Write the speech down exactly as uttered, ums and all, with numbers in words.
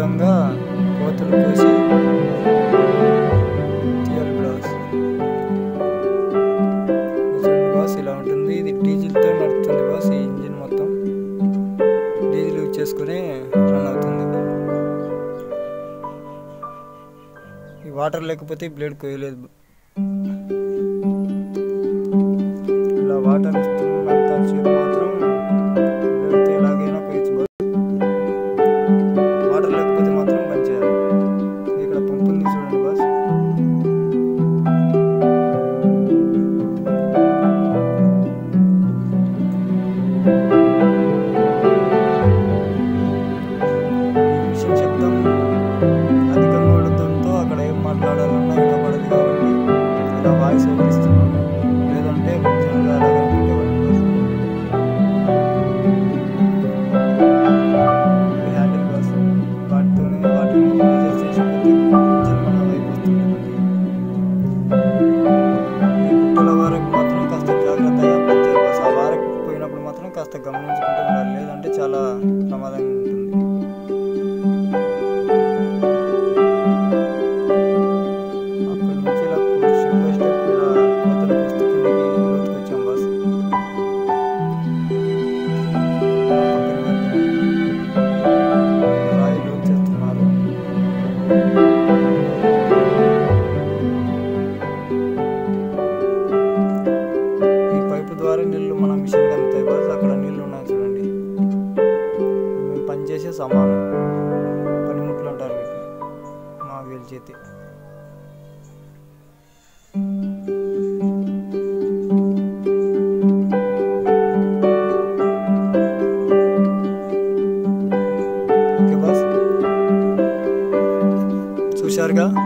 విధంగా కోతలు కోసి తీయాలి బాస్. చూడండి బాస్, ఇలా ఉంటుంది. ఇది డీజిల్తో నడుస్తుంది బాస్. ఈ ఇంజిన్ మొత్తం డీజిల్ యూజ్ చేసుకుని రన్ అవుతుంది. ఈ వాటర్ లేకపోతే ఈ బ్లేడ్ కోయలేదు. ఇలా వాటర్ వస్తున్నంత సేపు మాత్రం బ్లేడ్తో ఎలాగైనా కోయచ్చు బాస్. వాటర్ లేకపోతే మాత్రం బంద్ చేయాలి. ఇక్కడ పంపు ఉంది చూడండి బాస్. ఈ మిషన్ శబ్దం అధికంగా ఉండడంతో అక్కడ ఏం మాట్లాడాలన్నా వినపడదు కాబట్టి ఇలా వాయిస్ ఓవర్ ఇస్తున్నాను. లేదంటే ఒరిజినల్గా అలాగే ఉండేవాడిని. హ్యాండిల్ బాస్, వాటితోనే వాటిని మెజర్ చేసి ఇంజిన్ మన వైపు వస్తుంది. ఈ గుట్టల వరకు మాత్రం కాస్త జాగ్రత్తగా పంచాలి బాస్. ఆ వారకు పోయినప్పుడు మాత్రం కాస్త గమనించుకుంటూ ఉండాలి, లేదంటే చాలా ప్రమాదంగా ఉంటుంది. అక్కడి నుంచి ఇలా స్టెప్ బై స్టెప్ ఇలా కోతలు కోస్తూ కిందికి లోతుకి వచ్చాం బాస్. పక్కన వరకు రాయి లోతు చేస్తున్నారు. ఈ పైపు ద్వారా నీళ్లు మన మిషన్కి అందుతాయి బాస్. అక్కడ నీళ్లు ఉన్నాయి చూడండి. మేము పనిచేసే సమానం పనిముట్లు అంటారు వీటిని, మా వేలు చేతి. ఓకే బాస్, చూశారుగా.